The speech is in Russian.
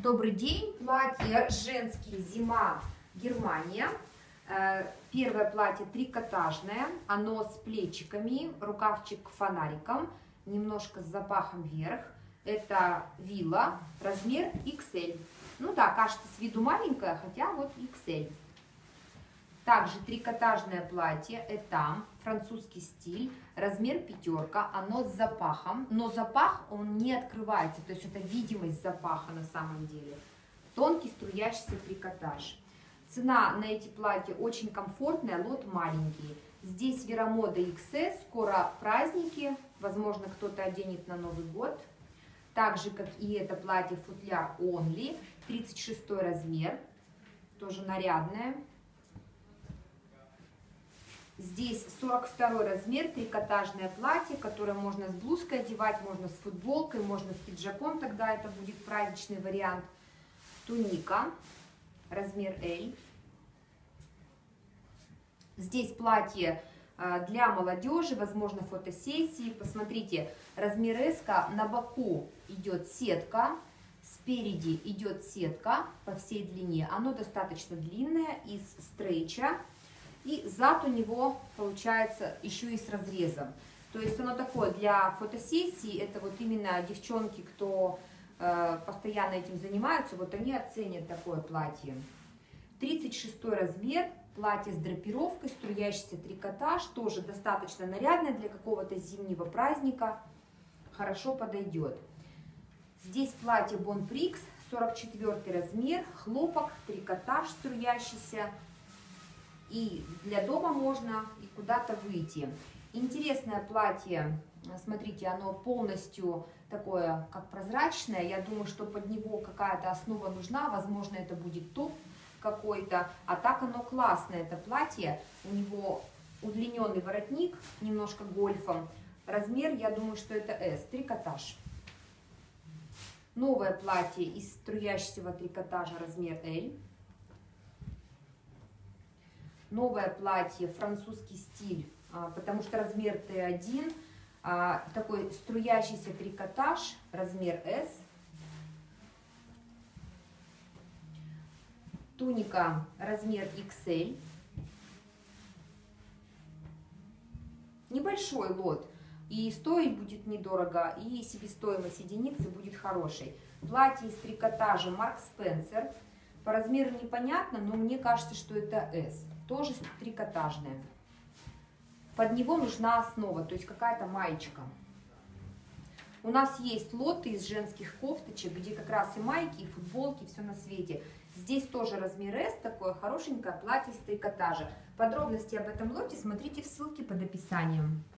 Добрый день. Платье женские, зима, Германия. Первое платье трикотажное, оно с плечиками, рукавчик фонариком, немножко с запахом вверх. Это вилла, размер XL. Ну да, кажется с виду маленькая, хотя вот XL. Также трикотажное платье, это французский стиль, размер 5, оно с запахом, но запах он не открывается, то есть это видимость запаха на самом деле. Тонкий струящийся трикотаж. Цена на эти платья очень комфортная, лот маленький. Здесь Веромода XS, скоро праздники, возможно кто-то оденет на Новый год. Так же как и это платье футляр Only, 36 размер, тоже нарядное. Здесь 42 размер, трикотажное платье, которое можно с блузкой одевать, можно с футболкой, можно с пиджаком, тогда это будет праздничный вариант. Туника, размер L. Здесь платье для молодежи, возможно фотосессии. Посмотрите, размер S, на боку идет сетка, спереди идет сетка по всей длине. Оно достаточно длинное, из стрейча. И зад у него получается еще и с разрезом. То есть оно такое для фотосессии, это вот именно девчонки, кто постоянно этим занимаются, вот они оценят такое платье. 36 размер, платье с драпировкой, струящийся трикотаж, тоже достаточно нарядное для какого-то зимнего праздника, хорошо подойдет. Здесь платье Bon Prix, 44 размер, хлопок, трикотаж струящийся. И для дома можно и куда-то выйти. Интересное платье, смотрите, оно полностью такое, как прозрачное. Я думаю, что под него какая-то основа нужна. Возможно, это будет топ какой-то. А так оно классное, это платье. У него удлиненный воротник, немножко гольфом. Размер, я думаю, что это S, трикотаж. Новое платье из струящегося трикотажа, размер L. Новое платье, французский стиль, потому что размер Т1, такой струящийся трикотаж, размер S. Туника, размер XL. Небольшой лот, и стоить будет недорого, и себестоимость единицы будет хорошей. Платье из трикотажа Марк Спенсер. По размеру непонятно, но мне кажется, что это S. Тоже трикотажное. Под него нужна основа, то есть какая-то маечка. У нас есть лоты из женских кофточек, где как раз и майки, и футболки, все на свете. Здесь тоже размер S, такое хорошенькое платье из трикотажа. Подробности об этом лоте смотрите в ссылке под описанием.